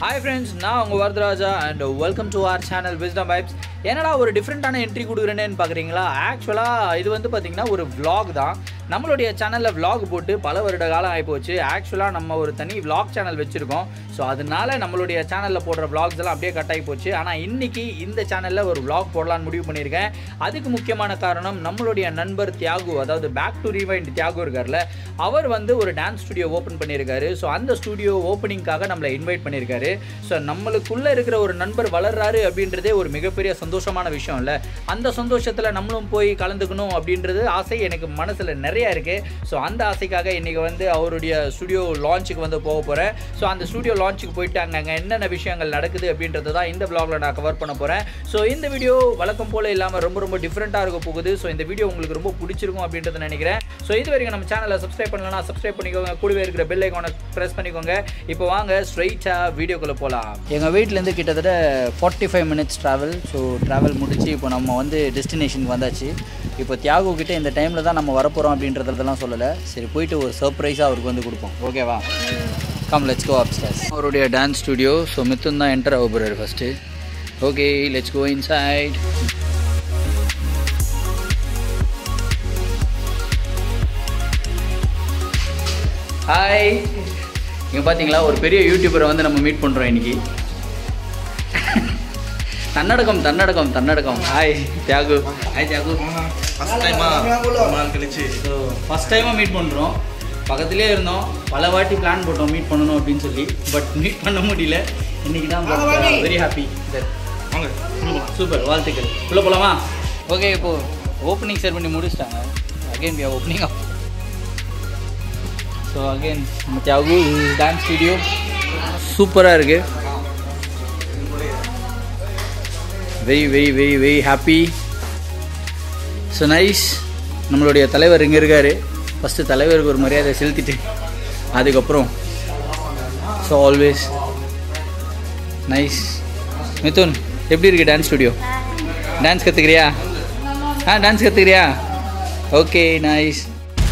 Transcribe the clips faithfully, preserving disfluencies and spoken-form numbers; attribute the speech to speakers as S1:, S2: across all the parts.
S1: Hi friends, நான் உங்க Varadharaja and welcome to our channel Wisdom Vibes. என்னடா ஒரு டிஃபரண்டான என்ட்ரி கொடுக்குறேன்னு பார்க்குறீங்களா? ஆக்சுவலாக இது வந்து பார்த்தீங்கன்னா ஒரு vlog தான். நம்மளுடைய சேனலில் vlog போட்டு பல வருட காலம் ஆகிப்போச்சு. ஆக்சுவலாக நம்ம ஒரு தனி vlog சேனல் வச்சுருக்கோம். ஸோ அதனால நம்மளுடைய சேனலில் போடுற vlogs எல்லாம் அப்படியே கட் ஆகி போச்சு. ஆனால் இன்றைக்கி இந்த சேனலில் ஒரு vlog போடலான்னு முடிவு பண்ணியிருக்கேன். அதுக்கு முக்கியமான காரணம் நம்மளுடைய நண்பர் தியாகு, அதாவது பேக் டு ரிவைண்ட் தியாகு இருக்கார்ல, அவர் வந்து ஒரு டான்ஸ் ஸ்டுடியோ ஓப்பன் பண்ணியிருக்காரு. ஸோ அந்த ஸ்டுடியோ ஓப்பனிங்காக நம்மளை இன்வைட் பண்ணியிருக்காரு. ஸோ நம்மளுக்குள்ளே இருக்கிற ஒரு நண்பர் வளர்றாரு அப்படின்றதே ஒரு மிகப்பெரிய சந்தோஷமான விஷயம் இல்லை. அந்த சந்தோஷத்தில் நம்மளும் போய் கலந்துக்கணும் அப்படின்றது ஆசை எனக்கு மனசில் நிறையா இருக்குது. ஸோ அந்த ஆசைக்காக இன்றைக்கி வந்து அவருடைய ஸ்டுடியோ லான்ச்சுக்கு வந்து போக போகிறேன். ஸோ அந்த ஸ்டுடியோ லான்ச்சுக்கு போயிட்டு அங்கே அங்கே என்னென்ன விஷயங்கள் நடக்குது அப்படின்றது தான் இந்த vlogல நான் கவர் பண்ண போகிறேன். ஸோ இந்த வீடியோ வழக்கம் போல் இல்லாமல் ரொம்ப ரொம்ப டிஃப்ரெண்ட்டாக இருக்க போகுது. ஸோ இந்த வீடியோ உங்களுக்கு ரொம்ப பிடிச்சிருக்கும் அப்படின்றத நினைக்கிறேன். ஸோ இது வரைக்கும் நம்ம சேனலை சப்ஸ்கிரைப் பண்ணலன்னா சப்ஸ்கிரைப் பண்ணிக்கோங்க, கூடவே இருக்கிற பெல் ஐக்கானை ப்ரெஸ் பண்ணிக்கோங்க. இப்போ வாங்க ஸ்ட்ரைட்டாக வீடியோக்குள்ளே போகலாம். எங்கள் வீட்டிலேருந்து கிட்டத்தட்ட forty five minutes travel. So travel முடிச்சு இப்போ நம்ம வந்து டெஸ்டினேஷனுக்கு வந்தாச்சு. இப்போ தியாகு கிட்டே இந்த டைமில் தான் நம்ம வரப்போகிறோம் அப்படின்றதெல்லாம் சொல்லலை. சரி, போயிட்டு ஒரு சர்ப்ரைஸாக அவருக்கு வந்து கொடுப்போம். ஓகேவா? Come let's go upstairs. அவருடைய டான்ஸ் ஸ்டுடியோ. ஸோ மித்துன் தான் என்டர் ஆக போகிறாரு first. Okay, let's go inside. Hi, இங்கே பார்த்தீங்களா ஒரு பெரிய யூடியூபரை வந்து நம்ம மீட் பண்ணுறோம் இன்றைக்கி. தன்னடக்கம் தன்னடக்கம் தன்னடக்கம். Hi Thiyagu. Hi Thiyagu.
S2: First டைமாக கழிச்சு
S1: ஸோ ஃபஸ்ட் டைமாக மீட் பண்ணுறோம். பக்கத்துலேயே இருந்தோம், பல வாட்டி பிளான் போட்டோம் மீட் பண்ணணும் அப்படின்னு சொல்லி. பட் மீட் பண்ண முடியல. இன்றைக்கி தான் வெரி ஹாப்பி.
S2: வாங்க
S1: சூப்பர், வாழ்த்துக்கள். உள்ளே போகலாமா? ஓகே, இப்போது ஓப்பனிங் செரமனி முடிச்சிட்டாங்க. Again we are opening up. So again நம்ம தியாகு டான்ஸ் ஸ்டுடியோ சூப்பராக இருக்குது. Very very very very happy. So nice. நம்மளுடைய தலைவர் இங்கே இருக்கார். ஃபஸ்ட்டு தலைவருக்கு ஒரு மரியாதை செலுத்திட்டு அதுக்கப்புறம் ஸோ ஆல்வேஸ் நைஸ். மிதுன், எப்படி இருக்குது டான்ஸ் ஸ்டுடியோ? டான்ஸ் கற்றுக்கிறியா? ஆ டான்ஸ் கற்றுக்கிறியா? Okay, nice.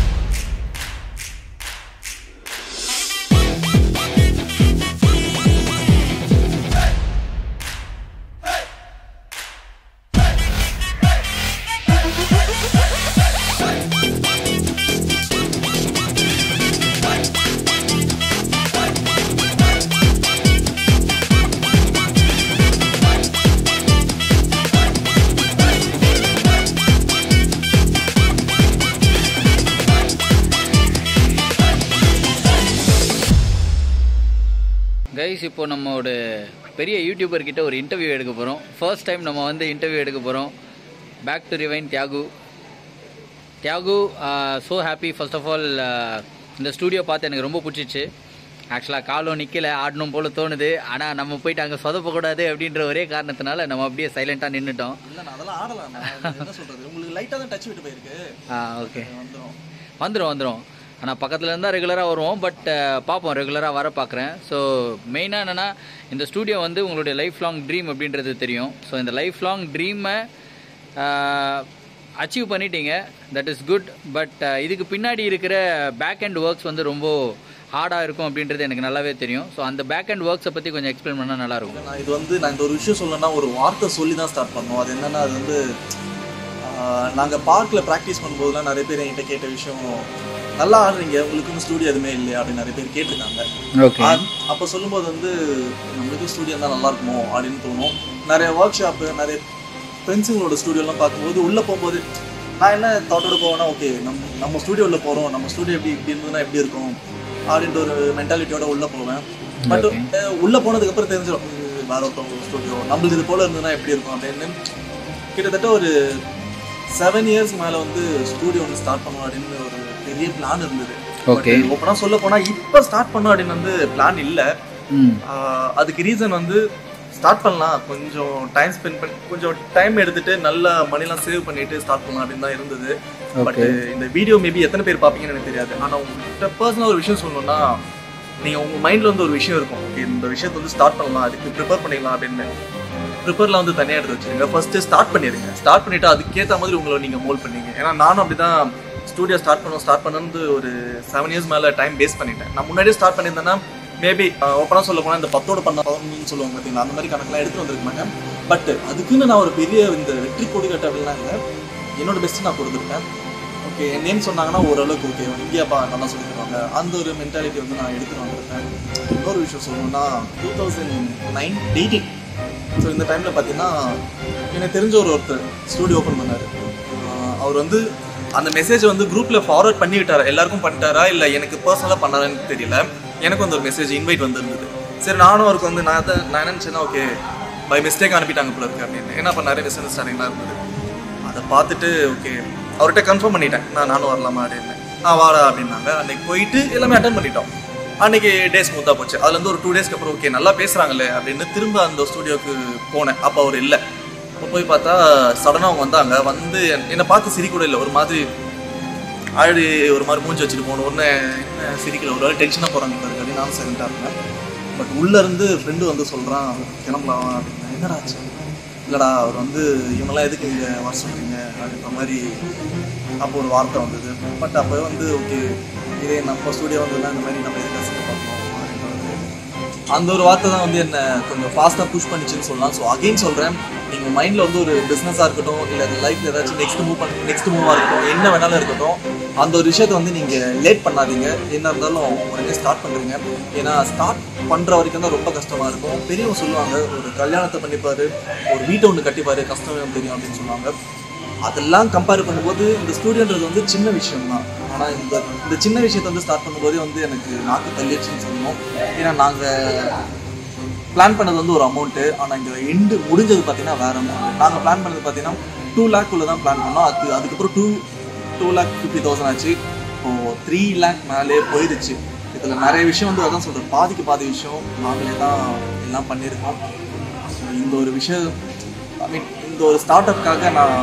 S1: கைஸ், இப்போ நம்மளோட பெரிய யூடியூபர்கிட்ட ஒரு இன்டர்வியூ எடுக்க போகிறோம். ஃபர்ஸ்ட் டைம் நம்ம வந்து இன்டர்வியூ எடுக்க போகிறோம். Back to rewind Thiyagu. Thiyagu, so happy. First of all இந்த ஸ்டூடியோ பார்த்து எனக்கு ரொம்ப பிடிச்சிச்சு. ஆக்சுவலாக காலம் நிற்கலை, ஆடணும் போல் தோணுது. ஆனால் நம்ம போயிட்டு அங்கே சொதப்பக்கூடாது அப்படின்ற ஒரே காரணத்தினால நம்ம அப்படியே சைலண்ட்டாக நின்றுட்டோம்.
S2: இல்லை, நான் அதெல்லாம் ஆடலாம். என்ன சொல்கிறது, உங்களுக்கு லைட்டாக தான் டச் விட்டு போயிருக்கு.
S1: ஆ ஓகே, வந்துடும் வந்துடும் வந்துடும் ஆனால் பக்கத்தில் இருந்தால் ரெகுலராக வருவோம். பட் பார்ப்போம், ரெகுலராக வர பார்க்குறேன். ஸோ மெயினாக என்னென்னா, இந்த ஸ்டூடியோ வந்து உங்களுடைய லைஃப் லாங் ட்ரீம் அப்படின்றது தெரியும். ஸோ இந்த லைஃப் லாங் ட்ரீமை அச்சீவ் பண்ணிட்டீங்க, தட் இஸ் குட். பட் இதுக்கு பின்னாடி இருக்கிற பேக் அண்ட் ஒர்க்ஸ் வந்து ரொம்ப ஹார்டாக இருக்கும் அப்படின்றது எனக்கு நல்லாவே தெரியும். ஸோ அந்த பேக் அண்ட் ஒர்க்ஸை பற்றி கொஞ்சம் எக்ஸ்பிளைன் பண்ணால் நல்லாயிருக்கும்.
S2: நான் இது வந்து நான் இந்த ஒரு விஷயம் சொல்லணும்னா ஒரு வார்த்தை சொல்லி தான் ஸ்டார்ட் பண்ணோம். அது என்னென்னா, அது வந்து நாங்கள் பார்க்கில் ப்ராக்டிஸ் பண்ணும்போதுலாம் நிறைய பேர் என்கிட்ட கேட்ட விஷயம், நல்லா ஆடுறீங்க, உங்களுக்கும் ஸ்டூடியோ எதுவுமே இல்லையா அப்படின்னு நிறைய பேர் கேட்டிருக்காங்க. அப்போ சொல்லும்போது வந்து நம்மளுக்கும் ஸ்டூடியோ தான் நல்லா இருக்குமோ அப்படின்னு தோணும். நிறைய ஒர்க் ஷாப்பு, நிறைய ஃப்ரெண்ட்ஸுங்களோட ஸ்டூடியோலாம் பார்க்கும்போது உள்ளே போகும்போது நான் என்ன தாட்டோடு போவேன்னா, ஓகே நம்ம நம்ம ஸ்டூடியோவில் போகிறோம், நம்ம ஸ்டூடியோ எப்படி இப்படி இருந்ததுன்னா எப்படி இருக்கும் அப்படின்ற ஒரு மென்டாலிட்டியோட உள்ளே போவேன். பட் உள்ளே போனதுக்கப்புறம் தெரிஞ்சிடும் வேற ஒருத்தவங்க ஸ்டூடியோ நம்மளுக்கு இது போல் இருந்ததுன்னா எப்படி இருக்கும் அப்படின்னு. கிட்டத்தட்ட ஒரு செவன் இயர்ஸ் மேலே வந்து ஸ்டூடியோ ஒன்று ஸ்டார்ட் பண்ணணும் அப்படின்னு ஒரு பெரிய பிளான் இருந்தது. ஓகே, ஓப்பனா சொல்ல போனால் இப்போ ஸ்டார்ட் பண்ணோம் அப்படின்னு வந்து பிளான் இல்லை. அதுக்கு ரீசன் வந்து ஸ்டார்ட் பண்ணலாம், கொஞ்சம் டைம் ஸ்பெண்ட் பண்ணி கொஞ்சம் டைம் எடுத்துட்டு நல்ல மணிலாம் சேவ் பண்ணிட்டு ஸ்டார்ட் பண்ணலாம் அப்படின்னு தான் இருந்தது. பட் இந்த வீடியோ மேபி எத்தனை பேர் பார்ப்பீங்கன்னு எனக்கு தெரியாது. ஆனால் உங்கள்கிட்ட பர்சனலாக ஒரு விஷயம் சொல்லணும்னா, நீங்கள் உங்கள் மைண்டில் வந்து ஒரு விஷயம் இருக்கும், ஓகே இந்த விஷயத்தை வந்து ஸ்டார்ட் பண்ணலாம், அதுக்கு ப்ரிப்பேர் பண்ணிடலாம் அப்படின்னு. ப்ரிப்பேர்லாம் வந்து தனியாக எடுத்து வச்சுருங்க. ஃபஸ்ட்டு ஸ்டார்ட் பண்ணிடுங்க. ஸ்டார்ட் பண்ணிவிட்டு அதுக்கேற்ற மாதிரி உங்களை நீங்கள் மோல்ட் பண்ணிங்க. ஏன்னா நானும் அப்படி தான் ஸ்டூடியோ ஸ்டார்ட் பண்ணோம் ஸ்டார்ட் பண்ணது ஒரு செவன் இயர்ஸ் மேலே டைம் வேஸ்ட் பண்ணிட்டேன். நான் முன்னாடியே ஸ்டார்ட் பண்ணியிருந்தேன்னா மேபி ஓப்பனாக சொல்ல போனால் இந்த பத்தோட பண்ண பதினொன்றுன்னு சொல்லுவாங்க பார்த்தீங்களா, அந்த மாதிரி கணக்கெலாம் எடுத்துகிட்டு வந்திருக்க மாட்டேன். பட் அதுக்குன்னு நான் ஒரு பெரிய இந்த வெற்றி கொடி கட்ட அப்படிலாம் இல்லை, என்னோட பெஸ்ட்டு நான் கொடுத்துருக்கேன். ஓகே, என் நேம் சொன்னாங்கன்னா ஓரளவுக்கு ஓகே இந்தியாப்பா நல்லா சொல்லி தருவாங்க, அந்த ஒரு மென்டாலிட்டி வந்து நான் எடுத்துகிட்டு வந்திருக்கேன். இன்னொரு விஷயம் சொல்லணும்னா two thousand nine eighteen so இந்த டைமில் பார்த்தீங்கன்னா எனக்கு தெரிஞ்ச ஒரு ஒருத்தர் ஸ்டூடியோ ஓப்பன் பண்ணார். அவர் வந்து அந்த மெசேஜ் வந்து குரூப்பில் ஃபார்வர்ட் பண்ணி விட்டாரா, எல்லாருக்கும் பண்ணிட்டாரா இல்லை எனக்கு பர்சனலாக பண்ணாரான்னு தெரியல. எனக்கு வந்து ஒரு மெசேஜ் இன்வைட் வந்துருந்தது. சரி, நானும் அவருக்கு வந்து நான் தான் நான் நினச்சேன்னா ஓகே பை மிஸ்டேக் அனுப்பிட்டாங்க போல இருக்கு அப்படின்னு. ஏன்னா இப்போ நிறைய மிஸ் அண்டர்ஸ்டாண்டிங்லாம் இருந்தது. அதை பார்த்துட்டு ஓகே அவர்கிட்ட கன்ஃபார்ம் பண்ணிட்டேன், நான் நானும் வரலாமா அப்படின்னு. ஆ வாடா அப்படின்னாங்க. அன்றைக்கி போயிட்டு எல்லாமே அட்டன் பண்ணிட்டோம். அன்றைக்கி டே ஸ்மூத்தாக போச்சு. அதுலேருந்து ஒரு டூ டேஸ்க்கு அப்புறம் ஓகே நல்லா பேசுகிறாங்களே அப்படின்னு திரும்ப அந்த ஸ்டூடியோவுக்கு போனேன். அப்போ அவர் இல்லை. அப்போ போய் பார்த்தா சடனாக அவங்க வந்தாங்க. வந்து என்னை பார்த்து சிரி கூட இல்லை, ஒரு மாதிரி ஆல்ரெடி ஒரு மாதிரி மூஞ்சி வச்சுட்டு போகணும். ஒன்று என்ன சிரிக்கல, ஒரு வேலை டென்ஷனாக போகிறாங்க அப்படின்னு நானும் சைலண்டாக இருந்தேன். பட் உள்ளேருந்து ஃப்ரெண்டு வந்து சொல்கிறான் கிளம்பலாம் அப்படின்னு. என்னடா ஆச்சு? இல்லைடா அவர் வந்து இவங்கெல்லாம் எதுக்கு இங்கே வர சொல்கிறீங்க அப்படின்ற மாதிரி அப்போ ஒரு வார்த்தை வந்தது. பட் அப்போ வந்து ஓகே இதே நம்ம ஸ்டூடியோ வந்ததுன்னா இந்த மாதிரி நம்ம எதுக்கு கஷ்டம் பார்க்கணும் அப்படின்றது அந்த ஒரு வார்த்தை தான் வந்து என்னை கொஞ்சம் ஃபாஸ்ட்டாக புஷ் பண்ணிச்சுன்னு சொல்லலாம். ஸோ அகெயின் சொல்கிறேன், நீங்கள் மைண்டில் வந்து ஒரு பிஸ்னஸாக இருக்கட்டும் இல்லை லைஃப்பில் ஏதாச்சும் நெக்ஸ்ட் மூவ் பண்ண நெக்ஸ்ட் மூவாக இருக்கட்டும் என்ன வேணாலும் இருக்கட்டும், அந்த ஒரு விஷயத்தை வந்து நீங்கள் லேட் பண்ணாதீங்க. என்ன இருந்தாலும் உடனே ஸ்டார்ட் பண்ணுறீங்க. ஏன்னா ஸ்டார்ட் பண்ணுற வரைக்கும் தான் ரொம்ப கஷ்டமாக இருக்கும். பெரியவங்க சொல்லுவாங்க ஒரு கல்யாணத்தை பண்ணிப்பார், ஒரு வீட்டை ஒன்று கட்டிப்பார், கஷ்டம் தெரியும் அப்படின்னு சொல்லுவாங்க. அதெல்லாம் கம்பேர் பண்ணும்போது இந்த ஸ்டூடியோன்றது வந்து சின்ன விஷயம் தான். ஆனால் இந்த இந்த சின்ன விஷயத்தை வந்து ஸ்டார்ட் பண்ணும்போதே வந்து எனக்கு நாக்கு தள்ளிடுச்சுன்னு சொல்லணும். ஏன்னா நாங்கள் பிளான் பண்ணது வந்து ஒரு அமௌண்ட்டு, ஆனால் இங்கே எண்டு முடிஞ்சது பார்த்தீங்கன்னா வேறு அமௌண்ட். நாங்கள் பிளான் பண்ணது பார்த்தீங்கன்னா டூ லேக் உள்ள தான் பிளான் பண்ணோம். அது அதுக்கப்புறம் two two lakh fifty thousand ஆச்சு. இப்போது த்ரீ லேக் மேலே போயிடுச்சு. இதில் நிறைய விஷயம் வந்து அதான் சொல்கிறேன், பாதிக்கு பாதி விஷயம் நாங்களே தான் எல்லாம் பண்ணியிருக்கோம். ஸோ இந்த ஒரு விஷயம் ஐ மீன் இந்த ஒரு ஸ்டார்ட் அப்காக நான்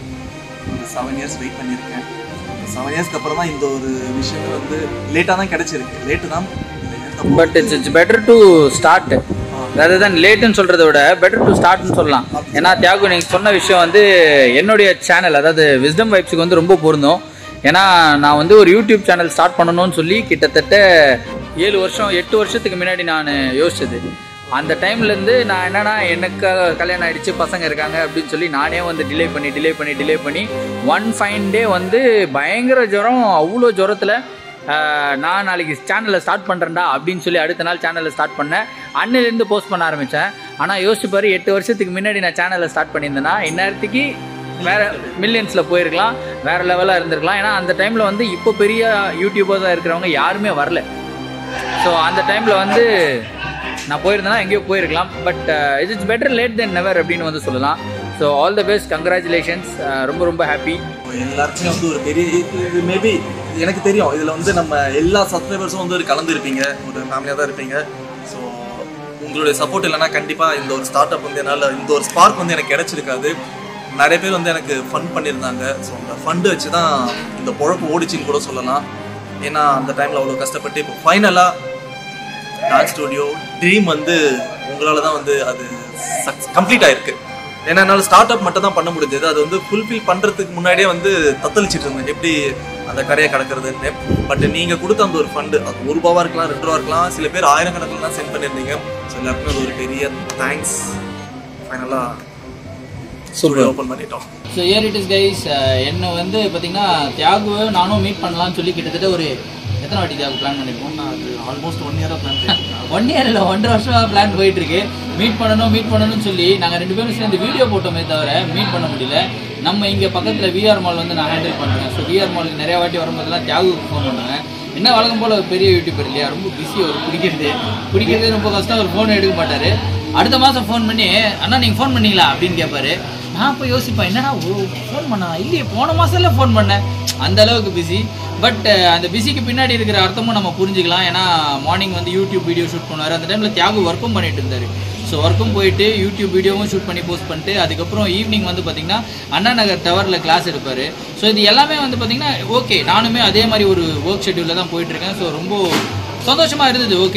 S2: செவன் இயர்ஸ் வெயிட் பண்ணியிருக்கேன். செவன் இயர்ஸ்க்கு அப்புறம் தான் இந்த ஒரு விஷயம் வந்து லேட்டாக தான் கிடைச்சிருக்கு. லேட்டு தான்,
S1: but it's it's better to start rather than லேட்டுன்னு சொல்கிறத விட பெட்டர் டு ஸ்டார்ட்னு சொல்லலாம். ஏன்னா தியாகு நீங்கள் சொன்ன விஷயம் வந்து என்னுடைய சேனல் அதாவது விஸ்டம் வைப்ஸுக்கு வந்து ரொம்ப பொருந்தும். ஏன்னா நான் வந்து ஒரு யூடியூப் சேனல் ஸ்டார்ட் பண்ணணும்னு சொல்லி கிட்டத்தட்ட ஏழு வருஷம் எட்டு வருஷத்துக்கு முன்னாடி நான் யோசிச்சது. அந்த டைம்லேருந்து நான் என்னென்னா எனக்கு கல்யாணம் ஆகிடுச்சு, பசங்க இருக்காங்க அப்படின்னு சொல்லி நானே வந்து டிலே பண்ணி டிலே பண்ணி டிலே பண்ணி ஒன் ஃபைன் டே வந்து பயங்கர ஜுரம். அவ்வளோ ஜுரத்தில் நான் நாளைக்கு சேனலை ஸ்டார்ட் பண்ணுறேன்டா அப்படின்னு சொல்லி அடுத்த நாள் சேனலை ஸ்டார்ட் பண்ணேன். அன்னிலேருந்து போஸ்ட் பண்ண ஆரம்பித்தேன். ஆனால் யோசிச்சு பாரு, எட்டு வருஷத்துக்கு முன்னாடி நான் சேனலை ஸ்டார்ட் பண்ணியிருந்தேன்னா இந்நேரத்துக்கு வேறு மில்லியன்ஸில் போயிருக்கலாம், வேறு லெவலாக இருந்திருக்கலாம். ஏன்னா அந்த டைமில் வந்து இப்போ பெரிய யூடியூபர்ஸாக இருக்கிறவங்க யாருமே வரல. ஸோ அந்த டைமில் வந்து நான் போயிருந்தேன்னா எங்கேயோ போயிருக்கலாம். But it it's better late than never அப்படின்னு வந்து சொல்லலாம். So all the best, congratulations. ரொம்ப ரொம்ப ஹாப்பி.
S2: எல்லாருக்குமே வந்து ஒரு பெரிய இது மேபி எனக்கு தெரியும், இதில் வந்து நம்ம எல்லா சப்ஸ்கிரைபர்ஸும் வந்து ஒரு கலந்துருப்பீங்க, ஒரு ஃபேமிலியாக தான் இருப்பீங்க. ஸோ உங்களுடைய சப்போர்ட் இல்லைனா கண்டிப்பாக இந்த ஒரு ஸ்டார்ட் அப் வந்து என்னால் இந்த ஒரு ஸ்பார்க் வந்து எனக்கு கிடச்சிருக்காது. நிறைய பேர் வந்து எனக்கு ஃபண்ட் பண்ணியிருந்தாங்க. ஸோ அந்த ஃபண்டு வச்சு தான் இந்த பொழப்பு ஓடிச்சின்னு கூட சொல்லலாம். ஏன்னா அந்த டைமில் அவ்வளோ கஷ்டப்பட்டு இப்போ ஃபைனலாக டான்ஸ் ஸ்டூடியோ ட்ரீம் வந்து உங்களால் தான் வந்து அது சக்ஸ் கம்ப்ளீட் ஆகிருக்கு. ஏன்னா என்னால் ஸ்டார்ட் அப் மட்டும் தான் பண்ண முடிஞ்சது. அது வந்து ஃபுல்ஃபில் பண்ணுறதுக்கு முன்னாடியே வந்து தத்தளிச்சிட்டு இருந்தேன் எப்படி அந்த கரையை கடக்கிறதுன்னு. பட் நீங்கள் கொடுத்த அந்த ஒரு ஃபண்டு, அது ஒரு ரூபாவாக இருக்கலாம், ரெண்டு ரூபா இருக்கலாம், சில பேர் ஆயிரக்கணக்கில் சென்ட் பண்ணியிருந்தீங்க. ஸோ எல்லாருக்குமே அது ஒரு பெரிய தேங்க்ஸ். ஃபைனலாக சூப்பர் ஓப்பன் பண்ணிட்டோம்.
S1: So here it is guys. என்னை வந்து பார்த்தீங்கன்னா தியாகுவை நானும் மீட் பண்ணலாம்னு சொல்லி கிட்டத்தட்ட ஒரு எத்தனை வாட்டி தியாகு பிளான் பண்ணியிருக்கோம்? நான் அது ஆல்மோஸ்ட் ஒன் இயராக பிளான் பண்ணியிருக்கேன். ஒன் இயர் இல்லை ஒன்றரை வருஷமாக பிளான் போயிட்டு இருக்கு. மீட் பண்ணணும் மீட் பண்ணணும்னு சொல்லி நாங்கள் ரெண்டு பேரும் சேர்ந்து வீடியோ போட்டோமே தவிர மீட் பண்ண முடியல. நம்ம இங்கே பக்கத்தில் விஆர் மால் வந்து நான் ஹேண்டில் பண்ணுறேன். ஸோ விஆர் மாலுக்கு நிறைய வாட்டி வரும்போதெல்லாம் தியாகுக்கு ஃபோன் பண்ணுவேன். என்ன வழக்கம் போல் ஒரு பெரிய யூடியூபர் இல்லையா, ரொம்ப பிஸி, ஒரு பிடிக்கிறது பிடிக்கிறதே ரொம்ப கஷ்டம். ஒரு ஃபோன் எடுக்க மாட்டார். அடுத்த மாதம் ஃபோன் பண்ணி அண்ணா நீங்கள் ஃபோன் பண்ணீங்களா அப்படின்னு கேட்பாரு. நான் இப்போ யோசிப்பேன், என்னடா ஃபோன் பண்ணா இல்லையே, போன மாதம்ல ஃபோன் பண்ணேன். அந்த அளவுக்கு பிஸி. பட் அந்த பிஸிக்கு பின்னாடி இருக்கிற அர்த்தமும் நம்ம புரிஞ்சுக்கலாம். ஏன்னா மார்னிங் வந்து யூடியூப் வீடியோ ஷூட் பண்ணுவார். அந்த டைமில் தியாகு ஒர்க்கும் பண்ணிட்டு இருந்தார். ஸோ ஒர்க்கும் போயிட்டு யூடியூப் வீடியோவும் ஷூட் பண்ணி போஸ்ட் பண்ணிட்டு அதுக்கப்புறம் ஈவினிங் வந்து பார்த்திங்கன்னா அண்ணா நகர் டவரில் கிளாஸ் எடுப்பார். ஸோ இது எல்லாமே வந்து பார்த்திங்கன்னா ஓகே, நானுமே அதே மாதிரி ஒரு ஒர்க் ஷெட்யூலில் தான் போயிட்டுருக்கேன். ஸோ ரொம்ப சந்தோஷமாக இருந்தது. ஓகே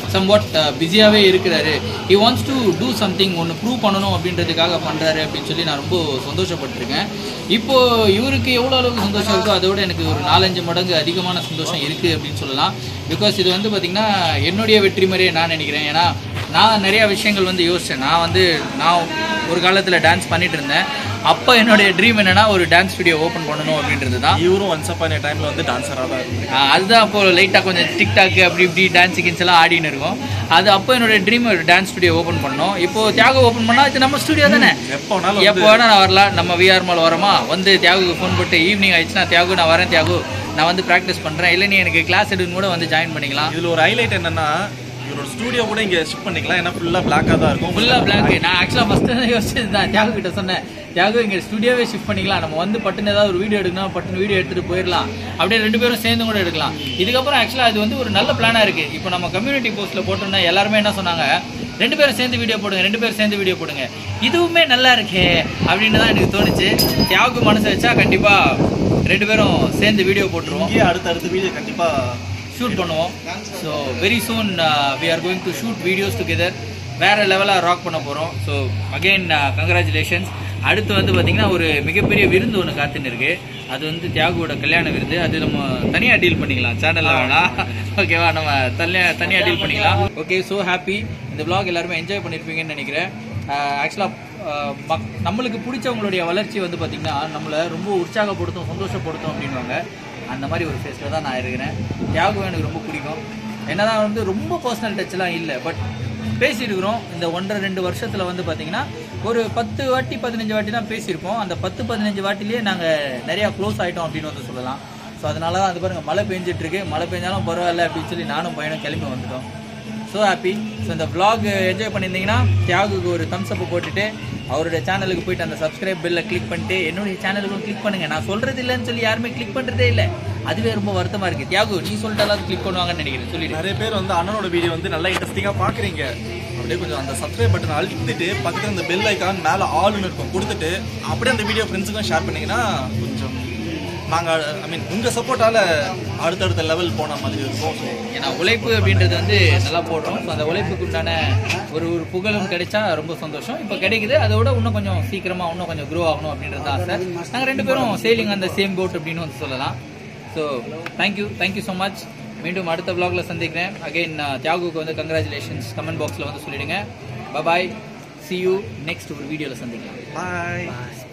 S1: சம்வாட் பிஸியாகவே இருக்கிறாரு. He wants to do something, ஒன்று ப்ரூவ் பண்ணணும் அப்படின்றதுக்காக பண்ணுறாரு அப்படின்னு சொல்லி நான் ரொம்ப சந்தோஷப்பட்டிருக்கேன். இப்போது இவருக்கு எவ்வளோ அளவுக்கு சந்தோஷம் இருக்கோ அதை விட எனக்கு ஒரு நாலஞ்சு மடங்கு அதிகமான சந்தோஷம் இருக்குது அப்படின்னு சொல்லலாம். பிகாஸ் இது வந்து பார்த்திங்கன்னா என்னுடைய வெற்றி மாதிரியே நான் நினைக்கிறேன். ஏன்னா நான் நிறையா விஷயங்கள் வந்து யோசித்தேன். நான் வந்து நான் ஒரு காலத்தில் டான்ஸ் பண்ணிட்டு இருந்தேன். அப்போ என்னுடைய ட்ரீம் என்னன்னா ஒரு டான்ஸ் ஸ்டுடியோ ஓப்பன் பண்ணணும் அப்படின்றது தான்.
S2: இவரும் ஒன்ஸ் அப்பான் எ டைமில் வந்து டான்ஸராக தான் இருக்கும்.
S1: அதுதான் அப்போ லைட்டாக கொஞ்சம் டிக்டாக் அப்படி இப்படி டான்ஸ் கின்ஸ் எல்லாம் ஆடின்னு இருக்கும். அது அப்போ என்னுடைய ட்ரீம் ஒரு டான்ஸ் ஸ்டுடியோ ஓப்பன் பண்ணோம். இப்போ தியாகு ஓப்பன் பண்ணால் இது நம்ம ஸ்டுடியோ தானே, எப்போ வேணாலும் எப்போ வேணால் நான் வரலாம். நம்ம விஆர் மால் வரமா வந்து தியாகுக்கு ஃபோன் போட்டு ஈவினிங் ஆயிடுச்சுன்னா தியாகு நான் வரேன், தியாகு நான் வந்து ப்ராக்டிஸ் பண்ணுறேன், இல்லை நீ எனக்கு கிளாஸ் எடுன்னு கூட வந்து ஜாயின் பண்ணிக்கலாம்.
S2: இதில் ஒரு ஹைலைட் என்னன்னா இவரோட ஸ்டூடியோ கூட இங்கே ஷிஃப்ட் பண்ணிக்கலாம். ஏன்னா ஃபுல்லாக பிளாக்காக தான் இருக்கும்.
S1: ஃபுல்லாக பிளாக். நான் ஆக்சுவலாக ஃபஸ்ட்டு தான் யோசிச்சது தான். தியாகு கிட்ட சொன்னேன், தியாகு இங்கே ஸ்டுடியோவே ஷிஃப்ட் பண்ணிக்கலாம், நம்ம வந்து பட்டுன்னு ஏதாவது ஒரு வீடியோ எடுக்கணும், பட்டுன்னு வீடியோ எடுத்துகிட்டு போயிடலாம், அப்படியே ரெண்டு பேரும் சேர்ந்து கூட எடுக்கலாம். இதுக்கப்புறம் ஆக்சுவலாக அது வந்து ஒரு நல்ல பிளானாக இருக்குது. இப்போ நம்ம கம்யூனிட்டி போஸ்ட்டில் போட்டோம்னா எல்லாருமே என்ன சொன்னாங்க, ரெண்டு பேரும் சேர்ந்து வீடியோ போடுங்க, ரெண்டு பேரும் சேர்ந்து வீடியோ போடுங்க, இதுவுமே நல்லா இருக்கே அப்படின்னு தான் எனக்கு தோணுச்சு. தியாகு மனசு வச்சா கண்டிப்பாக ரெண்டு பேரும் சேர்ந்து வீடியோ போட்டுருவோம்.
S2: அடுத்த அடுத்த வீடியோ கண்டிப்பாக
S1: ஷூட் பண்ணுவோம். So very soon we are going to shoot videos together. வேறு லெவலாக ராக் பண்ண போகிறோம். So again congratulations. அடுத்து வந்து பார்த்திங்கன்னா ஒரு மிகப்பெரிய விருந்து ஒன்று காத்துன்னு இருக்குது. அது வந்து தியாகுவோட கல்யாண விருந்து. அது நம்ம தனியாக டீல் பண்ணிக்கலாம், சேனலில் வேணாம், ஓகேவா? நம்ம தனியாக தனியாக டீல் பண்ணிக்கலாம். Okay, so happy. இந்த vlog எல்லாருமே என்ஜாய் பண்ணியிருப்பீங்கன்னு நினைக்கிறேன். ஆக்சுவலாக மக் நம்மளுக்கு பிடிச்சவங்களுடைய வளர்ச்சி வந்து பார்த்திங்கன்னா நம்மளை ரொம்ப உற்சாகப்படுத்தும், சந்தோஷப்படுத்தும் அப்படின்வாங்க. அந்த மாதிரி ஒரு ஃபேஸில் தான் நான் இருக்கிறேன். தியாகு எனக்கு ரொம்ப பிடிக்கும். என்னதான் வந்து ரொம்ப பர்சனல் டச்லாம் இல்லை, பட் பேசியிருக்கிறோம். இந்த ஒன்றரை ரெண்டு வருஷத்தில் வந்து பார்த்திங்கன்னா ஒரு பத்து வாட்டி பதினஞ்சு வாட்டி தான் பேசியிருப்போம். அந்த பத்து பதினஞ்சு வாட்டிலேயே நாங்கள் நிறையா க்ளோஸ் ஆகிட்டோம் அப்படின்னு வந்து சொல்லலாம். ஸோ அதனால தான் அது பாருங்கள், மழை பெஞ்சிட்ருக்கு. மழை பெஞ்சாலும் பரவாயில்ல அப்படின்னு சொல்லி நானும் பையனும் கிளம்பி வந்துட்டோம். So happy. ஸோ இந்த vlog என்ஜாய் பண்ணியிருந்தீங்கன்னா தியாகுக்கு ஒரு தம்ஸ் அப் போட்டுட்டு அவருடைய சேனலுக்கு போயிட்டு அந்த சப்ஸ்கிரைப் பெல்லை கிளிக் பண்ணிட்டு என்னுடைய சேனலுக்கும் கிளிக் பண்ணுங்கள். நான் சொல்கிறது இல்லைன்னு சொல்லி யாருமே கிளிக் பண்ணுறதே இல்லை. அதுவே ரொம்ப வருத்தமாக இருக்குது. தியாகு நீ சொல்லிட்டாலும் கிளிக் பண்ணுவாங்கன்னு நினைக்கிறேன். சொல்லி
S2: நிறைய பேர் வந்து அண்ணனோட வீடியோ வந்து நல்லா இன்ட்ரெஸ்டிங்காக பார்க்குறீங்க. அப்படியே கொஞ்சம் அந்த சப்ஸ்கிரைப் பட்டன் அழுத்திட்டு பக்கத்தில் அந்த பெல் ஐக்கான் மேலே ஆளுன்னு இருக்கும் கொடுத்துட்டு அப்படியே அந்த வீடியோ ஃப்ரெண்ட்ஸுக்கும் ஷேர் பண்ணிங்கன்னா கொஞ்சம் நாங்கள் ஐ மீன் உங்கள் சப்போர்ட்டால் அடுத்தடுத்த லெவல் போன மாதிரி இருக்கும்.
S1: ஏன்னா உழைப்பு அப்படின்றது வந்து நல்லா போடுறோம். ஸோ அந்த உழைப்புக்கு உண்டான ஒரு ஒரு புகழும் கிடைச்சா ரொம்ப சந்தோஷம். இப்போ கிடைக்குது, அதோட இன்னும் கொஞ்சம் சீக்கிரமாக இன்னும் கொஞ்சம் க்ரோ ஆகணும் அப்படின்றது ஆசை. நாங்கள் ரெண்டு பேரும் சேலிங் அந்த சேம் போட் அப்படின்னு வந்து சொல்லலாம். So thank you thank you so much. மீண்டும் அடுத்த vlogல சந்திக்கிறேன். அகைன் தியாகுக்கு வந்து கங்க்ராச்சுலேஷன்ஸ் கமெண்ட் பாக்ஸில் வந்து சொல்லிடுங்க. பாய், see you next ஒரு வீடியோவில் சந்திக்கலாம்.
S2: பாய்.